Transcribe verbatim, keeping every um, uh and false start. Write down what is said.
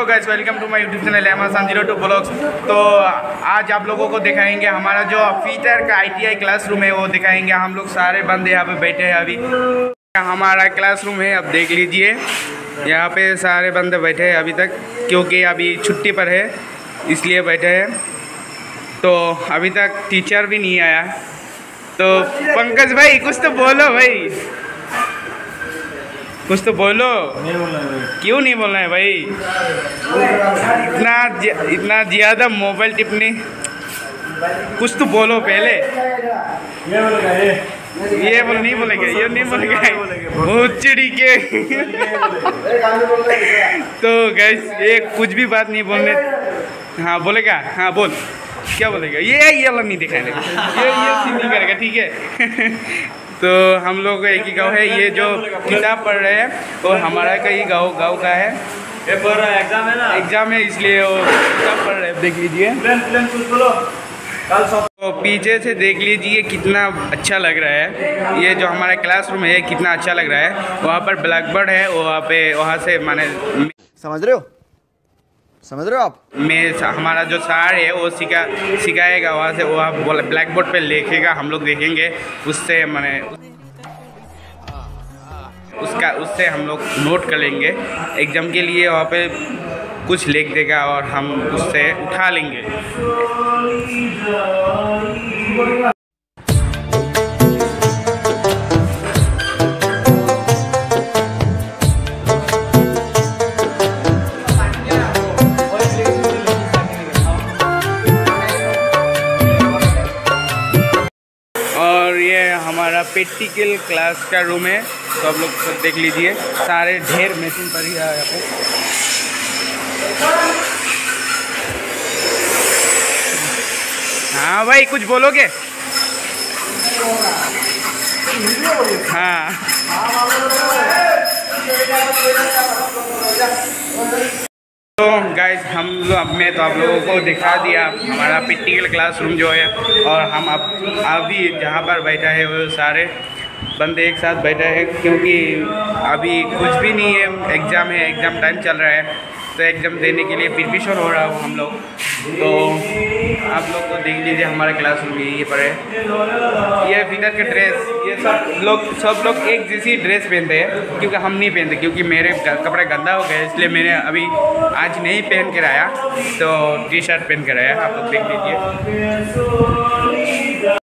Hello guys, welcome to my YouTube channel Amazon zero to blogs. तो आज आप लोगों को दिखाएंगे हमारा जो फीचर का आईटीआई क्लासरूम है वो दिखाएंगे। हम लोग सारे बंदे यहाँ पे बैठे हैं। अभी हमारा क्लासरूम है, अब देख लीजिए। यहाँ पे सारे बंदे बैठे हैं अभी तक, क्योंकि अभी छुट्टी पर है इसलिए बैठे हैं। तो अभी तक टीचर भी नहीं आया। तो पंकज भाई कुछ तो बोलो भाई, कुछ तो बोलो। नहीं बोलना है भाई। क्यों नहीं बोलना है भाई? इतना इतना ज़्यादा मोबाइल टिपने, कुछ तो बोलो पहले। ये बोलेगा ये ये बोल नहीं बोलेगा, ये नहीं बोलेगा, बहुत चिड़ी के। तो गैस ये कुछ भी बात नहीं बोलने। हाँ बोलेगा, हाँ बोल, क्या बोलेगा? ये ये वाला नहीं दिखाने, ये ये सीन नहीं करेगा, ठीक है। तो हम लोग एक ही गांव है। ये जो किताब पढ़ रहे हैं वो हमारा का ही गांव गांव का है। ये पढ़ रहा है, एग्जाम है ना, एग्जाम है इसलिए वो किताब पढ़ रहे हैं, देख लीजिए। प्लान प्लान कुछ बोलो कल सब। तो पीछे से देख लीजिए कितना अच्छा लग रहा है। ये जो हमारा क्लासरूम है कितना अच्छा लग रहा है। वहाँ पर ब्लैक बोर्ड है, वहाँ पे वहाँ से माने समझ रहे हो समझ रहे हो आप? में हमारा जो सर है वो सिखा सिखाएगा। वहाँ से वहाँ ब्लैक बोर्ड पे लिखेगा, हम लोग देखेंगे। उससे माने उसका उससे हम लोग नोट कर लेंगे। एग्ज़ाम के लिए वहाँ पे कुछ लिख देगा और हम उससे उठा लेंगे। और ये हमारा प्रैक्टिकल क्लास का रूम है। तो आप लोग सब देख लीजिए, सारे ढेर मशीन पर ही है यहाँ पे। हाँ भाई कुछ बोलोगे? हाँ तो गाइस हम लोग मैं तो आप लोगों को दिखा दिया हमारा प्रैक्टिकल क्लासरूम जो है। और हम अब अभी जहाँ पर बैठा है वो सारे बंदे एक साथ बैठे हैं, क्योंकि अभी कुछ भी नहीं है, एग्ज़ाम है, एग्ज़ाम टाइम चल रहा है। तो एग्ज़ाम देने के लिए प्रिपरेशन हो रहा हूँ हम लोग। तो आप लोग को देख लीजिए हमारा क्लासरूम ये पर है। ये फिगर का ड्रेस, ये सब लोग सब लोग एक जैसी ड्रेस पहनते हैं, क्योंकि हम नहीं पहनते, क्योंकि मेरे कपड़े गंदा हो गए इसलिए मैंने अभी आज नहीं पहन कर आया। तो टी शर्ट पहन कर आया, आप लोग देख लीजिए।